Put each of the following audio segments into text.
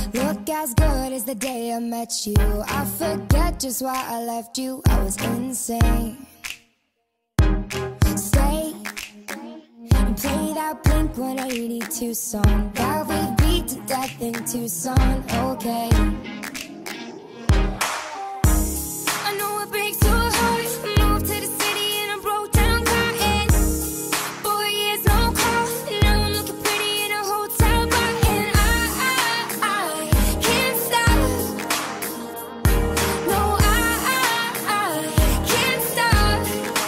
Look as good as the day I met you. I forget just why I left you. I was insane. Stay and play that Blink-182 song that we beat to death in Tucson. Okay, I know it breaks your heart. Moved to the city and I broke down crying. 4 years no call, now I'm looking pretty in a hotel bar. And I can't stop. No, I can't stop.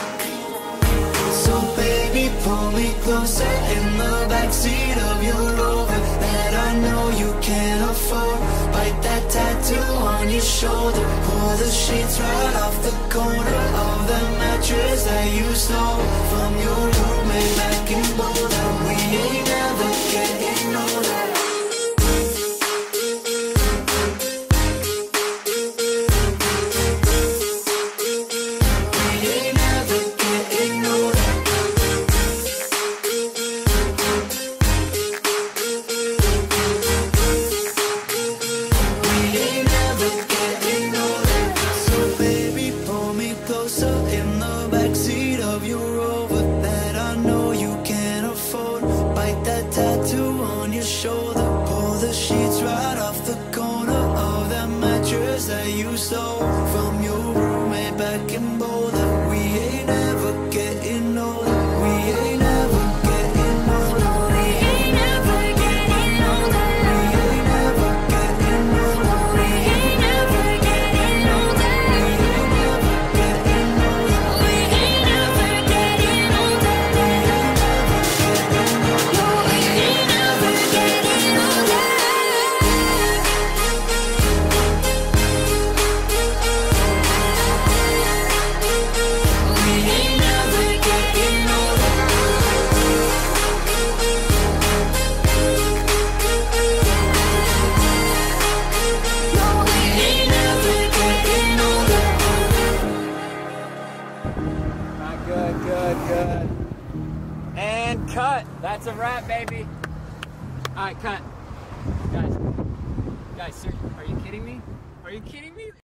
So baby, pull me closer in the backseat of your Rover that I know you can't afford. Bite that tattoo on your shoulder. Pull the sheets right off the corner of the mattress that you stole from your roommate back in Boulder. We ain't never getting older. We ain't never getting older. We ain't never getting older. So baby, pull me closer in the backseat of your Rover that I know you can't afford. Bite that tattoo on your shoulder. Pull the sheets right off the corner of that mattress that you stole from your roommate back in Boulder. We ain't never getting older. We ain't never getting older. We ain't never getting older. We ain't never getting older. We ain't never getting older. We ain't never getting older. We ain't never getting older. No, we ain't never getting older. We ain't never getting older. No, we ain't never getting older. Alright, good. And cut. That's a wrap, baby. Alright, cut. Guys, sir, are you kidding me? Are you kidding me?